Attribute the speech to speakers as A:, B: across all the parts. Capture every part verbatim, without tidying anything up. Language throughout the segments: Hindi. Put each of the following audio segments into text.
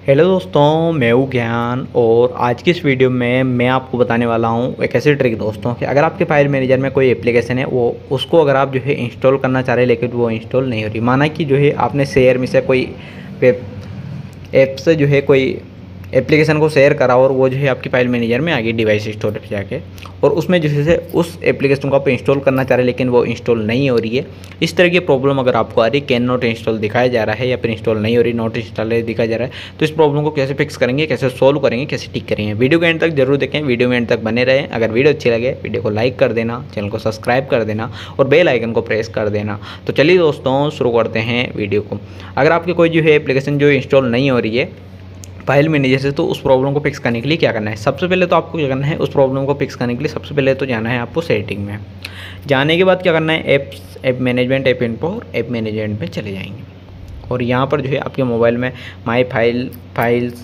A: हेलो दोस्तों, मैं हूँ ज्ञान और आज की इस वीडियो में मैं आपको बताने वाला हूँ एक ऐसी ट्रिक दोस्तों कि अगर आपके फाइल मैनेजर में कोई एप्लीकेशन है वो उसको अगर आप जो है इंस्टॉल करना चाह रहे हैं लेकिन वो इंस्टॉल नहीं हो रही। माना कि जो है आपने शेयर में से कोई वेब ऐप से जो है कोई एप्लीकेशन को शेयर करा और वो जो है आपकी फाइल मैनेजर में आ गई डिवाइस स्टोरेज पे जाके, और उसमें जो है उस एप्लीकेशन को आप इंस्टॉल करना चाह रहे हैं लेकिन वो इंस्टॉल नहीं हो रही है। इस तरह की प्रॉब्लम अगर आपको आ रही है, कैन नॉट इंस्टॉल दिखाया जा रहा है या फिर इंस्टॉल नहीं हो रही, नॉट इंस्टॉल दिखाया जा रहा है, तो इस प्रॉब्लम को कैसे फिक्स करेंगे, कैसे सोल्व करेंगे, कैसे ठीक करेंगे, वीडियो के एंड तक जरूर देखें। वीडियो में एंड तक बने रहें। अगर वीडियो अच्छी लगे वीडियो को लाइक कर देना, चैनल को सब्सक्राइब कर देना और बेल आइकन को प्रेस कर देना। तो चलिए दोस्तों शुरू करते हैं वीडियो को। अगर आपकी कोई जो है एप्लीकेशन जो इंस्टॉल नहीं हो रही है फाइल मैनेजर से, तो उस प्रॉब्लम को फिक्स करने के लिए क्या करना है, सबसे पहले तो आपको क्या करना है, उस प्रॉब्लम को फिक्स करने के लिए सबसे पहले तो जाना है आपको सेटिंग में। जाने के बाद क्या करना है, apps app management app info और ऐप मैनेजमेंट पे चले जाएंगे और यहाँ पर जो है आपके मोबाइल में माई फाइल फाइल्स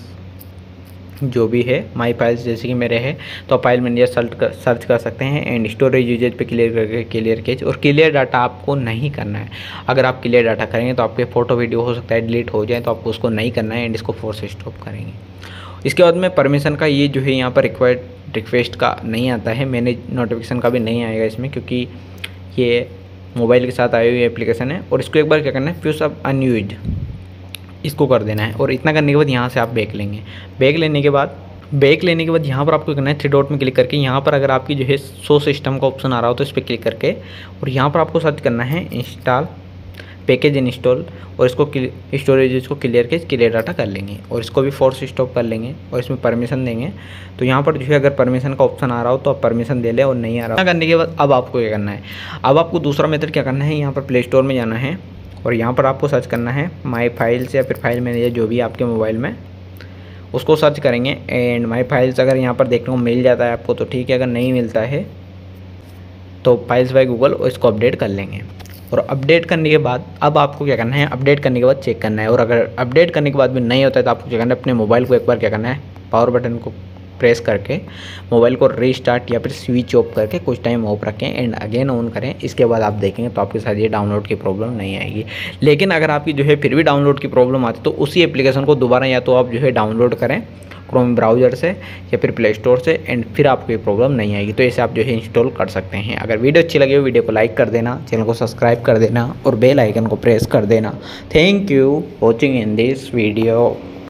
A: जो भी है माई फाइल्स जैसे कि मेरे है, तो आप फाइल मैनेजर सर्च कर सर्च कर सकते हैं एंड स्टोरेज यूजेज पे क्लियर करके क्लियर केज, और क्लियर डाटा आपको नहीं करना है। अगर आप क्लियर डाटा करेंगे तो आपके फोटो वीडियो हो सकता है डिलीट हो जाए, तो आपको उसको नहीं करना है एंड इसको फोर्स स्टॉप करेंगे। इसके बाद में परमिशन का ये जो है यहाँ पर रिक्वायर्ड रिक्वेस्ट का नहीं आता है, मैनेज नोटिफिकेशन का भी नहीं आएगा इसमें, क्योंकि ये मोबाइल के साथ आई हुई एप्लीकेशन है। और इसको एक बार क्या करना है, फ्यूज अब अनयूज्ड इसको कर देना है, और इतना करने के बाद यहाँ से आप बैक लेंगे। बैक लेने के बाद बैक लेने के बाद यहाँ पर आपको करना है थ्री डॉट में क्लिक करके, यहाँ पर अगर आपकी जो है शो सिस्टम का ऑप्शन आ रहा हो तो इस पर क्लिक करके, और यहाँ पर आपको सर्च करना है इंस्टॉल पैकेज इंस्टॉल, और इसको स्टोरेज इसको क्लियर के क्लियर डाटा कर लेंगे और इसको भी फोर्स स्टॉप कर लेंगे और इसमें परमिशन देंगे। तो यहाँ पर जो है अगर परमिशन का ऑप्शन आ रहा हो तो आप परमिशन दे लें, और नहीं आ रहा करने के बाद अब आपको क्या करना है, अब आपको दूसरा मेथड क्या करना है, यहाँ पर प्ले स्टोर में जाना है और यहाँ पर आपको सर्च करना है माई फाइल्स या फिर फाइल मैनेजर जो भी आपके मोबाइल में, उसको सर्च करेंगे एंड माई फाइल्स अगर यहाँ पर देखने को मिल जाता है आपको तो ठीक है, अगर नहीं मिलता है तो फाइल्स बाय गूगल और इसको अपडेट कर लेंगे। और अपडेट करने के बाद अब आपको क्या करना है, अपडेट करने के बाद चेक करना है, और अगर अपडेट करने के बाद भी नहीं होता है तो आपको क्या करना है, अपने मोबाइल को एक बार क्या करना है, पावर बटन को प्रेस करके मोबाइल को रीस्टार्ट या फिर स्विच ऑफ करके कुछ टाइम ऑफ रखें एंड अगेन ऑन करें। इसके बाद आप देखेंगे तो आपके साथ ये डाउनलोड की प्रॉब्लम नहीं आएगी। लेकिन अगर आपकी जो है फिर भी डाउनलोड की प्रॉब्लम आती है तो उसी एप्लीकेशन को दोबारा या तो आप जो है डाउनलोड करें क्रोम ब्राउज़र से या फिर प्ले स्टोर से, एंड फिर आपको ये प्रॉब्लम नहीं आएगी। तो ऐसे आप जो है इंस्टॉल कर सकते हैं। अगर वीडियो अच्छी लगी हो वीडियो को लाइक कर देना, चैनल को सब्सक्राइब कर देना और बेल आइकन को प्रेस कर देना। Thank you watching in this video.